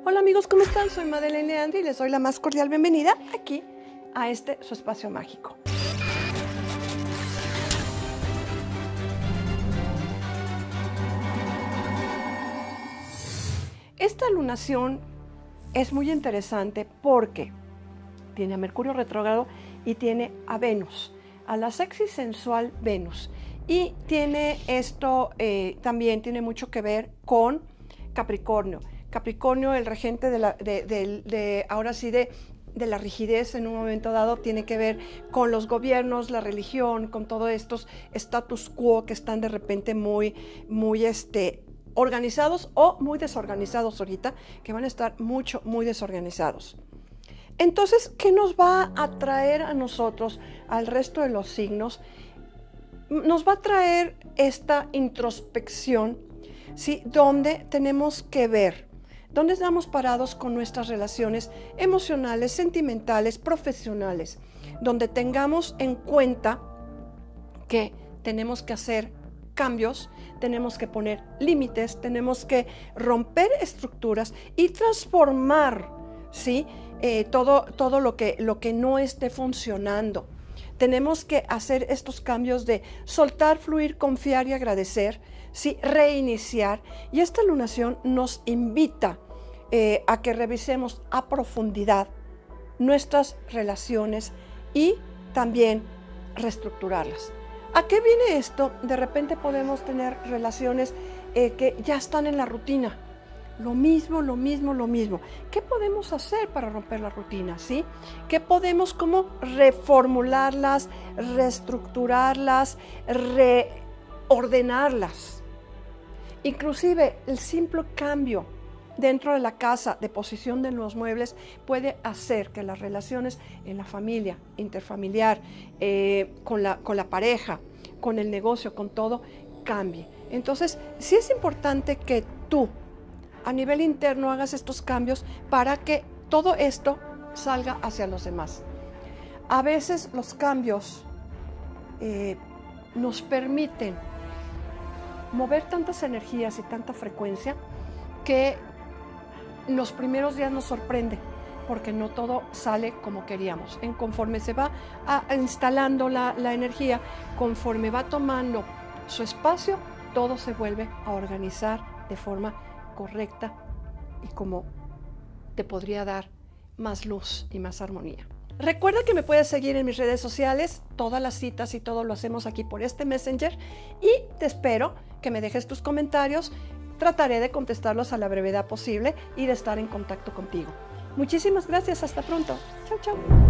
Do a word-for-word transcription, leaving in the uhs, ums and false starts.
Hola amigos, ¿cómo están? Soy Madeleine Leandri y les doy la más cordial bienvenida aquí a este su espacio mágico. Esta lunación es muy interesante porque tiene a Mercurio retrógrado y tiene a Venus, a la sexy sensual Venus. Y tiene esto, eh, también tiene mucho que ver con Capricornio. Capricornio, el regente de, la, de, de, de ahora sí, de, de la rigidez en un momento dado, tiene que ver con los gobiernos, la religión, con todos estos status quo que están de repente muy, muy este, organizados o muy desorganizados ahorita, que van a estar mucho, muy desorganizados. Entonces, ¿qué nos va a traer a nosotros, al resto de los signos? Nos va a traer esta introspección, ¿sí? Donde tenemos que ver, dónde estamos parados con nuestras relaciones emocionales, sentimentales, profesionales, donde tengamos en cuenta que tenemos que hacer cambios, tenemos que poner límites, tenemos que romper estructuras y transformar, ¿sí? Eh, todo, todo lo que, lo que no esté funcionando. Tenemos que hacer estos cambios de soltar, fluir, confiar y agradecer, ¿sí? Reiniciar. Y esta lunación nos invita eh, a que revisemos a profundidad nuestras relaciones y también reestructurarlas. ¿A qué viene esto? De repente podemos tener relaciones eh, que ya están en la rutina. Lo mismo, lo mismo, lo mismo. ¿Qué podemos hacer para romper la rutina? ¿Sí? ¿Qué podemos, cómo reformularlas, reestructurarlas, reordenarlas? Inclusive el simple cambio dentro de la casa de posición de los muebles puede hacer que las relaciones en la familia, interfamiliar, eh, con la, con la pareja, con el negocio, con todo, cambie. Entonces, sí es importante que tú, a nivel interno, hagas estos cambios para que todo esto salga hacia los demás. A veces los cambios eh, nos permiten mover tantas energías y tanta frecuencia que los primeros días nos sorprende porque no todo sale como queríamos. En conforme se va a, a instalando la, la energía, conforme va tomando su espacio, todo se vuelve a organizar de forma correcta y como te podría dar más luz y más armonía. Recuerda que me puedes seguir en mis redes sociales, todas las citas y todo lo hacemos aquí por este Messenger y te espero que me dejes tus comentarios. Trataré de contestarlos a la brevedad posible y de estar en contacto contigo. Muchísimas gracias, hasta pronto. Chau, chau.